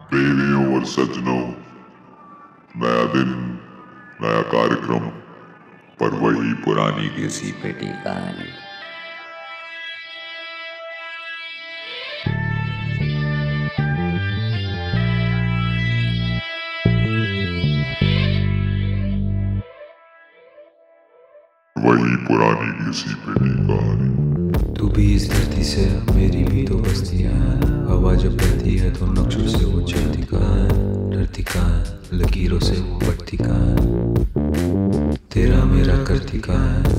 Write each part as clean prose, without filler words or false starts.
बेवियों और सज्जनों, नया दिन, नया कार्यक्रम, पर वही पुरानी किसी पेटी कहानी। वही पुरानी किसी पेटी कहानी। तू भी इस धरती से, मेरी भी तो बस्तियां हैं। हवा जब बहती है तो नक्शों से वो चलती कहाँ है, डरती कहाँ है, लकीरों से वो बढ़ती कहाँ है, तेरा मेरा करती कहाँ है।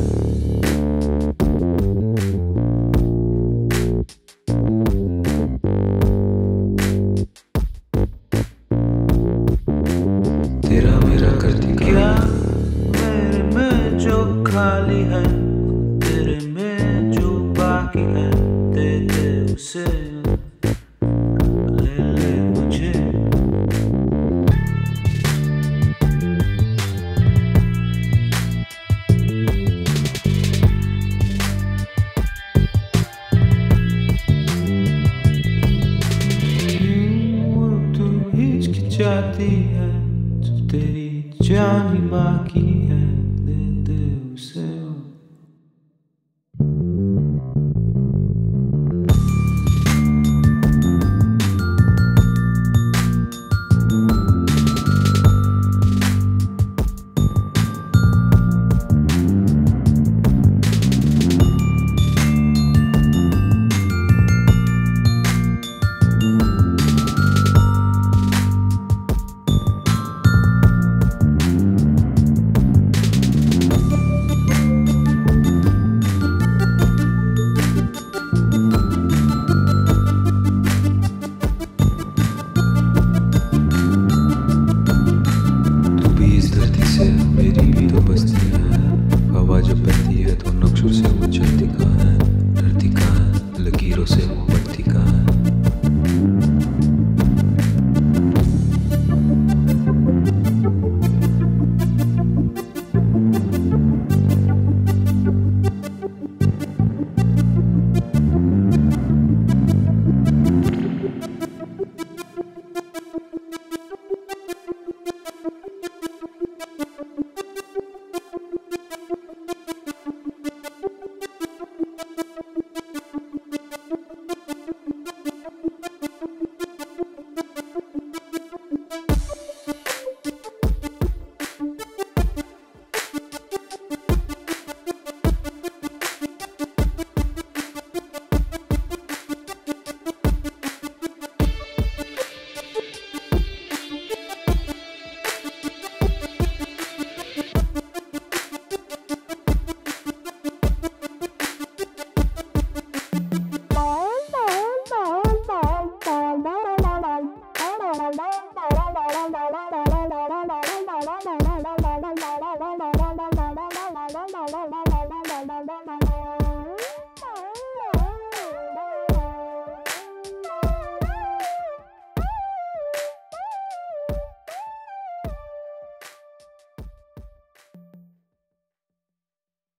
तेरा मेरा करती कहाँ है। मेरे में जो खाली है, तेरे में जो बाकी है, दे दे उसे, ले ले मुझे। वो तू हिचकिचाती है, जो तेरी जान ही बाकी है,